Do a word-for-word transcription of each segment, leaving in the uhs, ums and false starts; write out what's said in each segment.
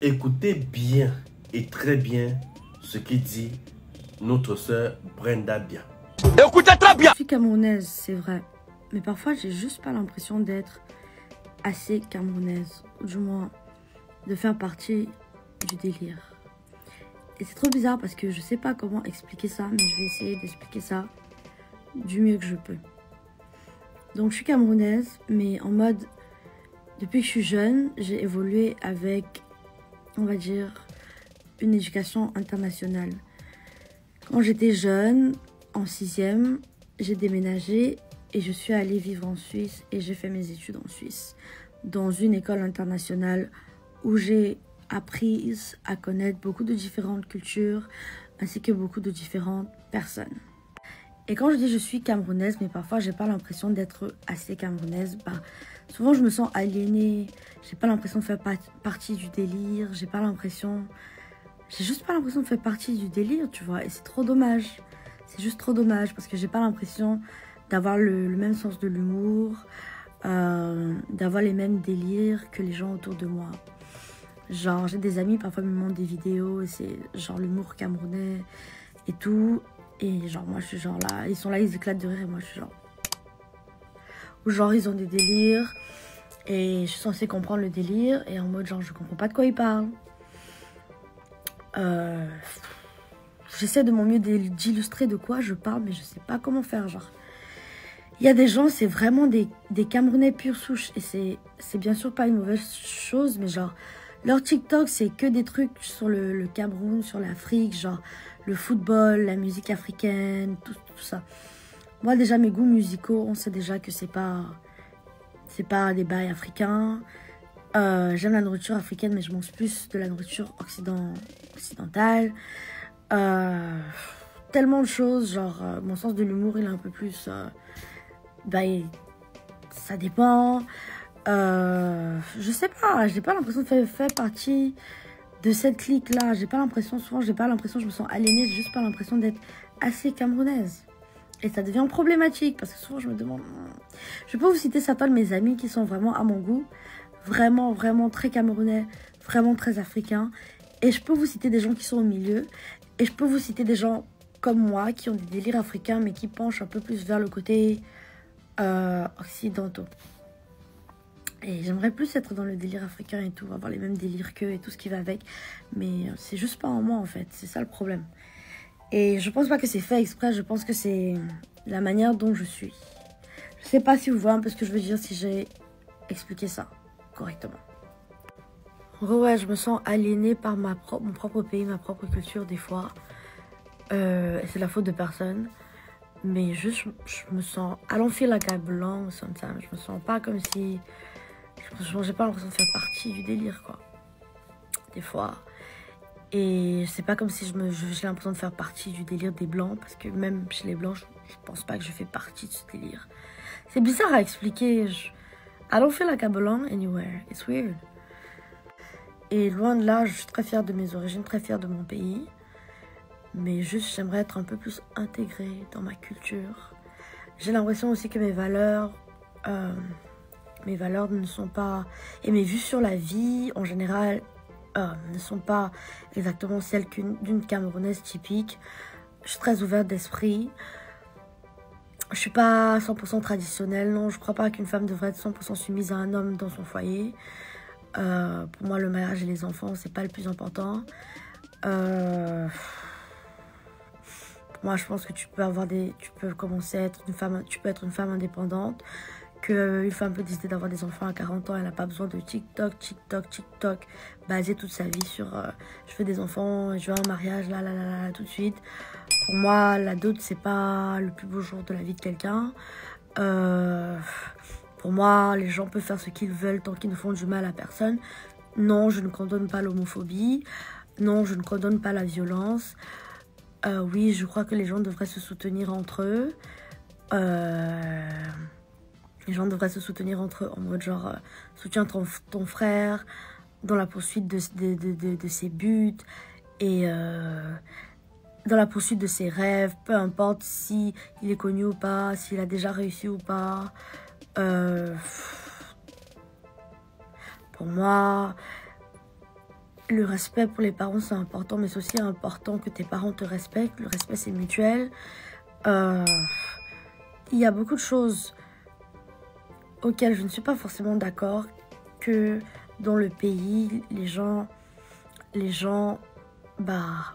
Écoutez bien et très bien ce que dit notre sœur Brenda Bia. Écoutez très bien. Je suis camerounaise, c'est vrai. Mais parfois, j'ai juste pas l'impression d'être assez camerounaise. Ou du moins, de faire partie du délire. Et c'est trop bizarre parce que je sais pas comment expliquer ça, mais je vais essayer d'expliquer ça du mieux que je peux. Donc, je suis camerounaise, mais en mode... Depuis que je suis jeune, j'ai évolué avec, on va dire, une éducation internationale. Quand j'étais jeune, en sixième, j'ai déménagé et je suis allée vivre en Suisse et j'ai fait mes études en Suisse, dans une école internationale où j'ai appris à connaître beaucoup de différentes cultures ainsi que beaucoup de différentes personnes. Et quand je dis je suis camerounaise, mais parfois j'ai pas l'impression d'être assez camerounaise, bah, souvent je me sens aliénée, j'ai pas l'impression de faire partie du délire, j'ai pas l'impression... J'ai juste pas l'impression de faire partie du délire, tu vois, et c'est trop dommage. C'est juste trop dommage parce que j'ai pas l'impression d'avoir le, le même sens de l'humour, euh, d'avoir les mêmes délires que les gens autour de moi. Genre, j'ai des amis, parfois ils me montrent des vidéos, et c'est genre l'humour camerounais et tout. Et genre, moi je suis genre là, ils sont là, ils éclatent de rire et moi je suis genre... Ou genre, ils ont des délires et je suis censée comprendre le délire et en mode genre, je comprends pas de quoi ils parlent. Euh... J'essaie de mon mieux d'illustrer de quoi je parle, mais je sais pas comment faire, genre. Il y a des gens, c'est vraiment des, des Camerounais pure souche. Et c'est bien sûr pas une mauvaise chose, mais genre, leur TikTok, c'est que des trucs sur le, le Cameroun, sur l'Afrique, genre le football, la musique africaine, tout, tout ça. Moi, déjà, mes goûts musicaux, on sait déjà que c'est pas, c'est pas des bails africains. Euh, J'aime la nourriture africaine, mais je mange plus de la nourriture occident, occidentale. Euh, tellement de choses, genre, euh, mon sens de l'humour, il est un peu plus... Euh, bah, il, ça dépend. Euh, je sais pas, j'ai pas l'impression de faire, faire partie de cette clique-là. J'ai pas l'impression, souvent, j'ai pas l'impression, je me sens aliénée, j'ai juste pas l'impression d'être assez camerounaise. Et ça devient problématique, parce que souvent, je me demande... Je peux vous citer certains de mes amis qui sont vraiment à mon goût, vraiment, vraiment très camerounais, vraiment très africains. Et je peux vous citer des gens qui sont au milieu. Et je peux vous citer des gens comme moi, qui ont des délires africains, mais qui penchent un peu plus vers le côté euh, occidentaux. Et j'aimerais plus être dans le délire africain et tout, avoir les mêmes délires qu'eux et tout ce qui va avec. Mais c'est juste pas en moi, en fait. C'est ça le problème. Et je pense pas que c'est fait exprès, je pense que c'est la manière dont je suis. Je sais pas si vous voyez un peu ce que je veux dire, si j'ai expliqué ça correctement. En gros, ouais, je me sens aliénée par ma pro mon propre pays, ma propre culture des fois. Euh, c'est la faute de personne. Mais juste, je, je me sens... I don't feel like I belong sometimes. Je me sens pas comme si... J'ai pas l'impression de faire partie du délire, quoi. Des fois. Et c'est pas comme si je me j'ai l'impression de faire partie du délire des blancs. Parce que même chez les blancs, je, je pense pas que je fais partie de ce délire. C'est bizarre à expliquer. Je, I don't feel like I belong anywhere. It's weird. Et loin de là, je suis très fière de mes origines, très fière de mon pays. Mais juste, j'aimerais être un peu plus intégrée dans ma culture. J'ai l'impression aussi que mes valeurs, euh, mes valeurs ne sont pas... Et mes vues sur la vie, en général, euh, ne sont pas exactement celles qu'une d'une Camerounaise typique. Je suis très ouverte d'esprit. Je suis pas cent pour cent traditionnelle, non. Je crois pas qu'une femme devrait être cent pour cent soumise à un homme dans son foyer. Euh, pour moi, le mariage et les enfants, c'est pas le plus important. Euh... Moi, je pense que tu peux avoir des, tu peux commencer à être une femme, tu peux être une femme indépendante, qu'une femme peut décider d'avoir des enfants à quarante ans, elle n'a pas besoin de TikTok, TikTok, TikTok, baser toute sa vie sur, euh, je fais des enfants, je veux un mariage, là, là, là, là, tout de suite. Pour moi, la dot, c'est pas le plus beau jour de la vie de quelqu'un. Euh, pour moi, les gens peuvent faire ce qu'ils veulent tant qu'ils ne font du mal à personne. Non, je ne condamne pas l'homophobie. Non, je ne condamne pas la violence. Euh, oui, je crois que les gens devraient se soutenir entre eux. Euh, les gens devraient se soutenir entre eux en mode genre, euh, soutiens ton, ton frère dans la poursuite de, de, de, de, de ses buts et euh, dans la poursuite de ses rêves, peu importe si il est connu ou pas, s'il a déjà réussi ou pas. Euh, pour moi, le respect pour les parents, c'est important, mais c'est aussi important que tes parents te respectent. Le respect, c'est mutuel. Euh, il y a beaucoup de choses auxquelles je ne suis pas forcément d'accord, que dans le pays, les gens, les gens, bah,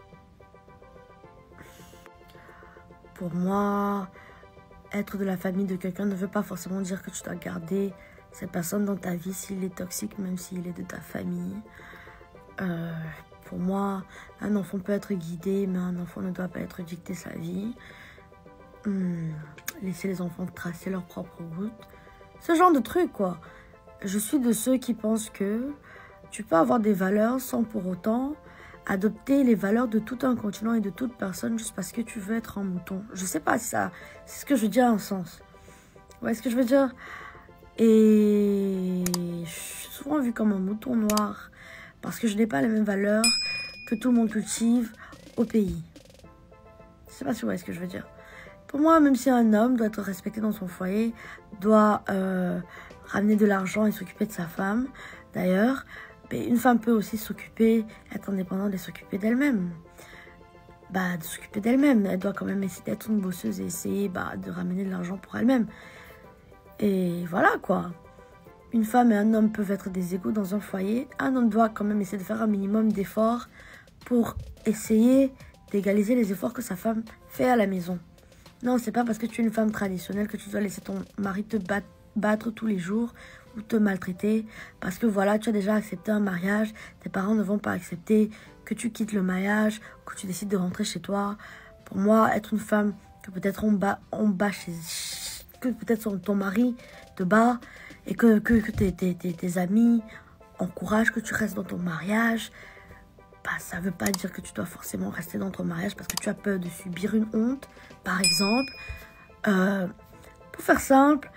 pour moi, être de la famille de quelqu'un ne veut pas forcément dire que tu dois garder cette personne dans ta vie s'il est toxique, même s'il est de ta famille. Euh, pour moi, un enfant peut être guidé, mais un enfant ne doit pas être dicté sa vie. Hum, laisser les enfants tracer leur propre route. Ce genre de truc, quoi. Je suis de ceux qui pensent que tu peux avoir des valeurs sans pour autant adopter les valeurs de tout un continent et de toute personne juste parce que tu veux être un mouton. Je sais pas si ça, c'est ce que je veux dire en sens. Vous voyez ce que je veux dire? Et je suis souvent vue comme un mouton noir parce que je n'ai pas les mêmes valeurs que tout le monde cultive au pays. Je sais pas si vous voyez ce que je veux dire. Pour moi, même si un homme doit être respecté dans son foyer, doit euh, ramener de l'argent et s'occuper de sa femme, d'ailleurs, mais une femme peut aussi s'occuper, être indépendante et s'occuper d'elle-même. Bah, de s'occuper d'elle-même. Elle doit quand même essayer d'être une bosseuse et essayer bah, de ramener de l'argent pour elle-même. Et voilà, quoi. Une femme et un homme peuvent être des égaux dans un foyer. Un homme doit quand même essayer de faire un minimum d'efforts pour essayer d'égaliser les efforts que sa femme fait à la maison. Non, c'est pas parce que tu es une femme traditionnelle que tu dois laisser ton mari te battre, battre tous les jours ou te maltraiter. Parce que voilà, tu as déjà accepté un mariage. Tes parents ne vont pas accepter que tu quittes le mariage, que tu décides de rentrer chez toi. Pour moi, être une femme que peut-être on bat, on bat chez... que peut-être ton mari te bat et que, que, que tes, tes, tes, tes amis encouragent que tu restes dans ton mariage, bah, ça ne veut pas dire que tu dois forcément rester dans ton mariage parce que tu as peur de subir une honte, par exemple. Euh, pour faire simple,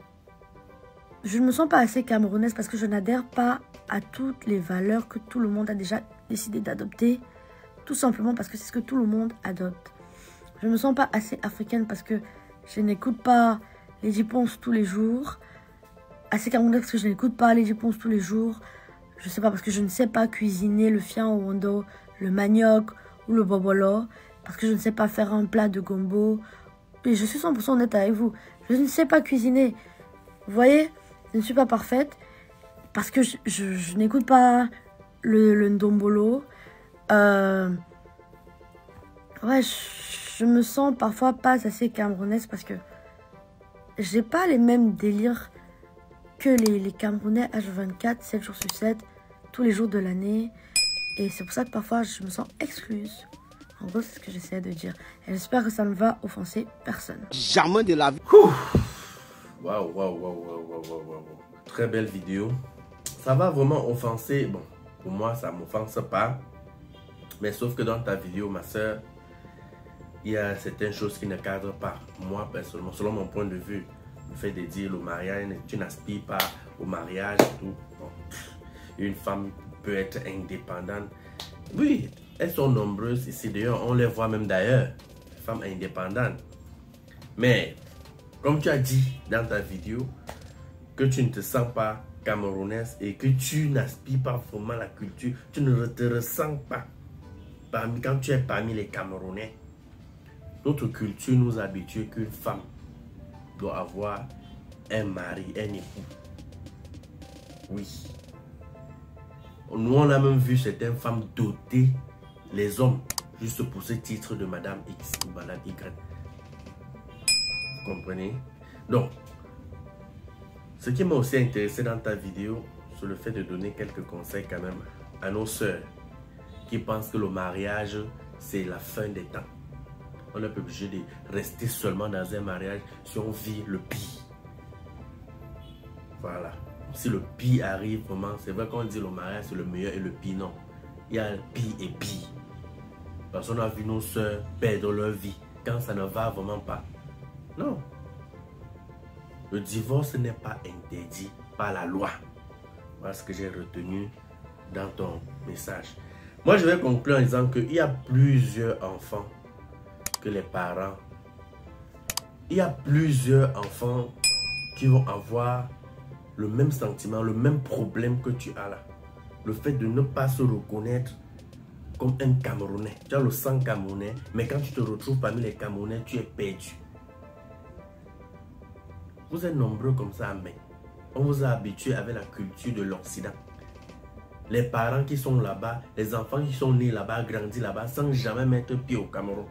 je ne me sens pas assez camerounaise parce que je n'adhère pas à toutes les valeurs que tout le monde a déjà décidé d'adopter, tout simplement parce que c'est ce que tout le monde adopte. Je ne me sens pas assez africaine parce que je n'écoute pas Lady Ponce tous les jours. Assez camerounaise parce que je n'écoute pas Lady Ponce tous les jours. Je sais pas parce que je ne sais pas cuisiner le fian au wondo, le manioc ou le bobolo. Parce que je ne sais pas faire un plat de gombo. Et je suis cent pour cent honnête avec vous. Je ne sais pas cuisiner. Vous voyez, je ne suis pas parfaite. Parce que je, je, je n'écoute pas le, le ndombolo. Euh, ouais, je, je me sens parfois pas assez camerounaise parce que j'ai pas les mêmes délires que les, les Camerounais H vingt-quatre, sept jours sur sept, tous les jours de l'année. Et c'est pour ça que parfois je me sens excluse. En gros, c'est ce que j'essaie de dire. Et j'espère que ça ne va offenser personne. Jamais de la vie. Waouh, waouh, waouh, waouh, waouh, waouh, waouh. Très belle vidéo. Ça va vraiment offenser. Bon, pour moi, ça ne m'offense pas. Mais sauf que dans ta vidéo, ma soeur, il y a certaines choses qui ne cadrent pas. Moi, personnellement, selon mon point de vue, le fait de dire le mariage, tu n'aspires pas au mariage et tout. Bon. Une femme peut être indépendante. Oui, elles sont nombreuses ici. D'ailleurs, on les voit même d'ailleurs. Femmes indépendantes. Mais, comme tu as dit dans ta vidéo, que tu ne te sens pas camerounaise et que tu n'aspires pas vraiment à la culture, tu ne te ressens pas parmi, quand tu es parmi les Camerounais. Notre culture nous habitue qu'une femme doit avoir un mari, un époux. Oui. Nous, on a même vu certaines femmes doter les hommes juste pour ce titre de Madame X ou Madame Y. Vous comprenez? Donc, ce qui m'a aussi intéressé dans ta vidéo, c'est le fait de donner quelques conseils quand même à nos sœurs qui pensent que le mariage, c'est la fin des temps. On n'est pas obligé de rester seulement dans un mariage si on vit le pire. Voilà. Si le pire arrive vraiment, c'est vrai qu'on dit le mariage c'est le meilleur et le pire, non. Il y a le pire et pire. Parce qu'on a vu nos soeurs perdre leur vie quand ça ne va vraiment pas. Non. Le divorce n'est pas interdit par la loi. Voilà ce que j'ai retenu dans ton message. Moi, je vais conclure en disant qu'il y a plusieurs enfants que les parents, il y a plusieurs enfants qui vont avoir le même sentiment, le même problème que tu as là. le fait de ne pas se reconnaître comme un Camerounais. Tu as le sang camerounais, mais quand tu te retrouves parmi les Camerounais, tu es perdu. Vous êtes nombreux comme ça, mais on vous a habitué avec la culture de l'Occident. Les parents qui sont là-bas, les enfants qui sont nés là-bas, grandis là-bas, sans jamais mettre pied au Cameroun.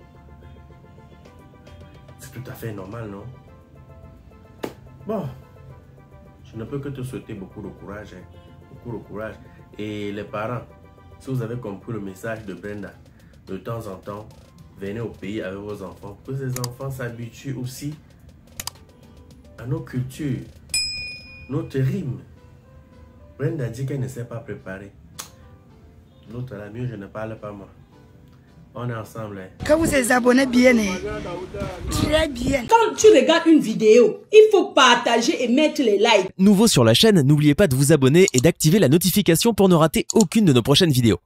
C'est tout à fait normal, non? Bon, je ne peux que te souhaiter beaucoup de courage, hein. Beaucoup de courage. Et les parents, si vous avez compris le message de Brenda, de temps en temps, venez au pays avec vos enfants, pour que ces enfants s'habituent aussi à nos cultures, notre rythme. Brenda dit qu'elle ne s'est pas préparée. L'autre, la mieux, je ne parle pas moi. On est ensemble. Hein. Quand vous êtes abonnés bien, hein? Très bien. Quand tu regardes une vidéo, il faut partager et mettre les likes. Nouveau sur la chaîne, n'oubliez pas de vous abonner et d'activer la notification pour ne rater aucune de nos prochaines vidéos.